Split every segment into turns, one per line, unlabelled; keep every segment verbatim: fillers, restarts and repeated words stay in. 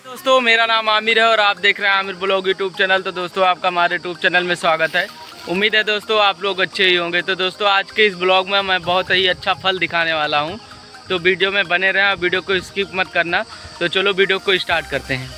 दोस्तों मेरा नाम आमिर है और आप देख रहे हैं आमिर ब्लॉग यूट्यूब चैनल। तो दोस्तों आपका हमारे यूट्यूब चैनल में स्वागत है। उम्मीद है दोस्तों आप लोग अच्छे ही होंगे। तो दोस्तों आज के इस ब्लॉग में मैं बहुत ही अच्छा फल दिखाने वाला हूं, तो वीडियो में बने रहें और वीडियो को स्किप मत करना। तो चलो वीडियो को स्टार्ट करते हैं।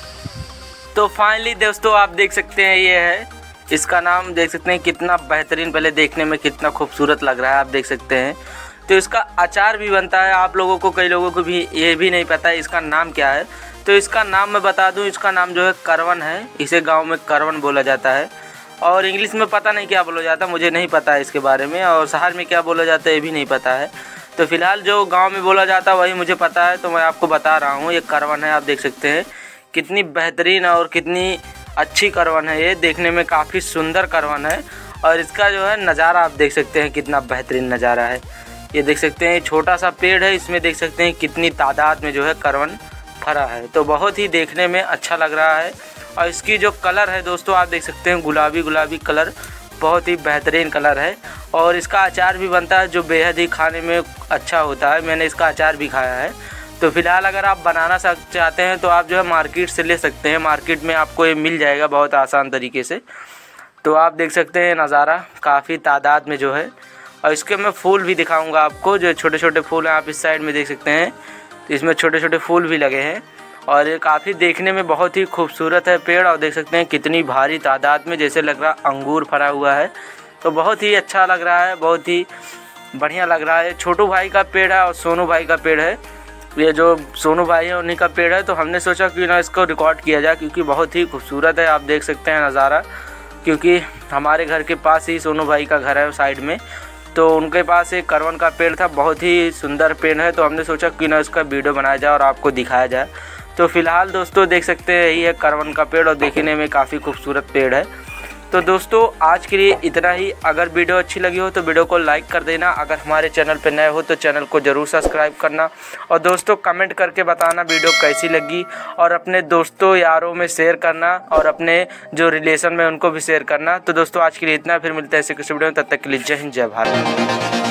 तो फाइनली दोस्तों आप देख सकते हैं ये है, इसका नाम देख सकते हैं कितना बेहतरीन, पहले देखने में कितना खूबसूरत लग रहा है, आप देख सकते हैं। तो इसका अचार भी बनता है। आप लोगों को, कई लोगों को भी ये भी नहीं पता है इसका नाम क्या है। तो इसका नाम मैं बता दूं, इसका नाम जो है करवन है। इसे गांव में करवन बोला जाता है और इंग्लिश में पता नहीं क्या बोला जाता, मुझे नहीं पता है इसके बारे में, और शहर में क्या बोला जाता है ये भी नहीं पता है। तो फिलहाल जो गांव में बोला जाता है वही मुझे पता है, तो मैं आपको बता रहा हूँ। ये करवन है, आप देख सकते हैं कितनी बेहतरीन और कितनी अच्छी करवन है। ये देखने में काफ़ी सुंदर करवन है और इसका जो है नज़ारा आप देख सकते हैं कितना बेहतरीन नज़ारा है। ये देख सकते हैं छोटा सा पेड़ है, इसमें देख सकते हैं कितनी तादाद में जो है करवन फरा है। तो बहुत ही देखने में अच्छा लग रहा है और इसकी जो कलर है दोस्तों आप देख सकते हैं गुलाबी गुलाबी कलर, बहुत ही बेहतरीन कलर है। और इसका अचार भी बनता है जो बेहद ही खाने में अच्छा होता है। मैंने इसका अचार भी खाया है। तो फिलहाल अगर आप बनाना चाहते हैं तो आप जो है मार्केट से ले सकते हैं, मार्केट में आपको ये मिल जाएगा बहुत आसान तरीके से। तो आप देख सकते हैं नज़ारा काफ़ी तादाद में जो है। और इसके मैं फूल भी दिखाऊंगा आपको, जो छोटे छोटे फूल हैं आप इस साइड में देख सकते हैं। तो इसमें छोटे छोटे फूल भी लगे हैं और ये काफ़ी देखने में बहुत ही खूबसूरत है पेड़। और देख सकते हैं कितनी भारी तादाद में, जैसे लग रहा अंगूर फरा हुआ है। तो बहुत ही अच्छा लग रहा है, बहुत ही बढ़िया लग रहा है। छोटू भाई का पेड़ है और सोनू भाई का पेड़ है। ये जो सोनू भाई है उन्हीं का पेड़ है। तो हमने सोचा कि ना इसको रिकॉर्ड किया जाए क्योंकि बहुत ही खूबसूरत है। आप देख सकते हैं नज़ारा, क्योंकि हमारे घर के पास ही सोनू भाई का घर है साइड में। तो उनके पास एक करवन का पेड़ था, बहुत ही सुंदर पेड़ है। तो हमने सोचा कि ना इसका वीडियो बनाया जाए और आपको दिखाया जाए। तो फिलहाल दोस्तों देख सकते हैं यही है करवन का पेड़ और देखने में काफ़ी खूबसूरत पेड़ है। तो दोस्तों आज के लिए इतना ही। अगर वीडियो अच्छी लगी हो तो वीडियो को लाइक कर देना। अगर हमारे चैनल पर नए हो तो चैनल को ज़रूर सब्सक्राइब करना। और दोस्तों कमेंट करके बताना वीडियो कैसी लगी, और अपने दोस्तों यारों में शेयर करना और अपने जो रिलेशन में उनको भी शेयर करना। तो दोस्तों आज के लिए इतना, फिर मिलते हैं ऐसे किसी वीडियो में। तब तक के लिए जय हिंद जय भारत।